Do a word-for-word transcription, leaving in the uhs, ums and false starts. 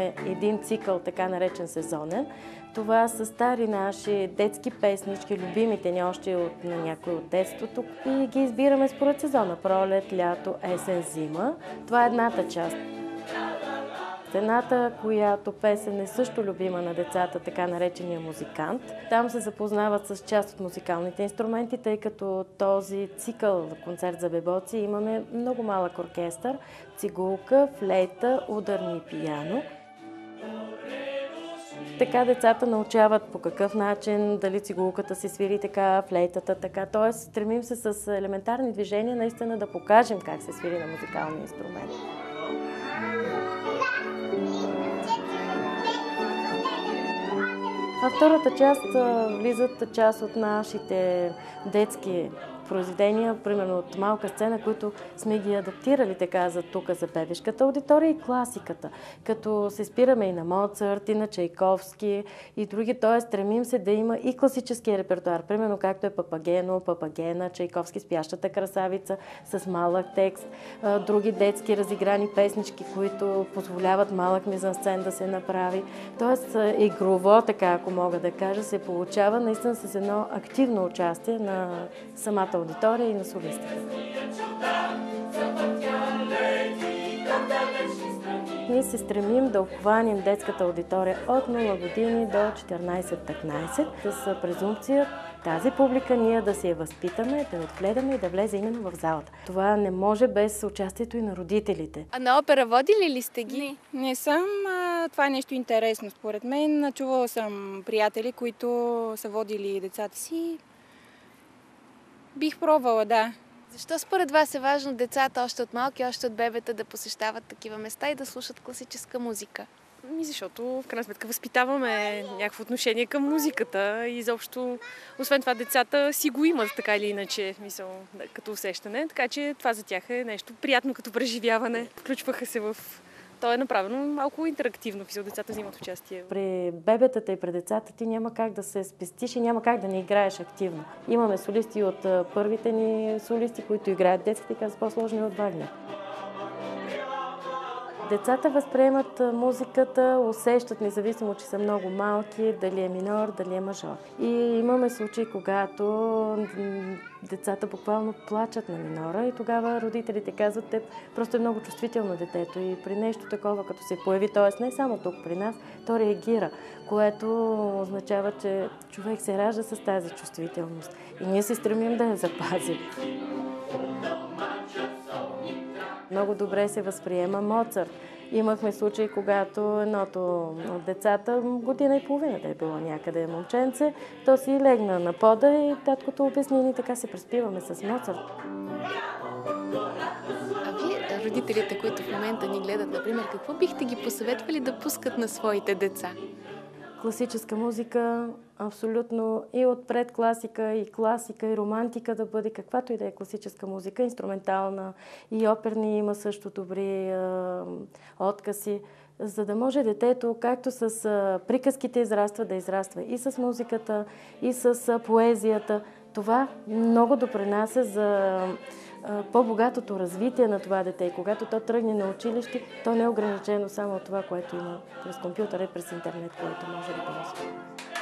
имаме един цикъл, така наречен сезонен. Това са стари наши детски песнички, любимите ни още от, на някои от детството. И ги избираме според сезона – пролет, лято, есен, зима. Това е едната част. Едната, която песен е също любима на децата, така наречения музикант. Там се запознават с част от музикалните инструменти, тъй като този цикъл концерт за бебоци имаме много малък оркестър, цигулка, флейта, ударни и пияно. Така децата научават по какъв начин, дали цигулката се свири така, флейтата така. Тоест, стремим се с елементарни движения наистина да покажем как се свири на музикални инструменти. Във втората част влизат част от нашите детски произведения, примерно от малка сцена, които сме ги адаптирали така за тук, за бебешката аудитория и класиката. Като се спираме и на Моцарт, и на Чайковски и други, т.е. стремим се да има и класическия репертуар, примерно както е Папагено, Папагена, Чайковски Спящата красавица с малък текст, други детски разиграни песнички, които позволяват малък мизансцен да се направи. Тоест игрово, така ако мога да кажа, се получава наистина с едно активно участие на самата аудитория и на солистите. Ние се стремим да обхванем детската аудитория от нула години до четиринайсет-петнайсет с презумпция тази публика ние да се я възпитаме, да я отгледаме и да влезе именно в залата. Това не може без участието и на родителите. А на опера водили ли сте ги? Не, не съм. А, това е нещо интересно според мен. Чувала съм приятели, които са водили децата си. Бих пробвала, да. Защо според вас е важно децата още от малки, още от бебета да посещават такива места и да слушат класическа музика? Ми защото в крайна сметка възпитаваме някакво отношение към музиката и изобщо, освен това, децата си го имат така или иначе, мисъл, като усещане, така че това за тях е нещо приятно като преживяване. Включваха се в... То е направено малко интерактивно, мисъл, децата взимат участие. При бебетата и при децата ти няма как да се спестиш и няма как да не играеш активно. Имаме солисти от първите ни солисти, които играят детските и казват по-сложни от Вагнер. Децата възприемат музиката, усещат, независимо, че са много малки, дали е минор, дали е мажор. И имаме случаи, когато децата буквално плачат на минора и тогава родителите казват, те просто е много чувствително детето и при нещо такова, като се появи, т.е. не само тук при нас, то реагира, което означава, че човек се ражда с тази чувствителност. И ние се стремим да я запазим. Много добре се възприема Моцарт. Имахме случаи, когато едното от децата, година и половина да е било някъде момченце, то си легна на пода и таткото обясни и така се преспиваме с Моцарт. А вие, родителите, които в момента ни гледат, например, какво бихте ги посъветвали да пускат на своите деца? Класическа музика, абсолютно и от предкласика, и класика, и романтика да бъде, каквато и да е класическа музика, инструментална и оперни има също добри а, откази, за да може детето, както с а, приказките израства, да израства и с музиката, и с а, поезията. Това много допринася за по-богатото развитие на това дете. И когато то тръгне на училище, то не е ограничено само от това, което има през компютъра и през интернет, което може да ползва.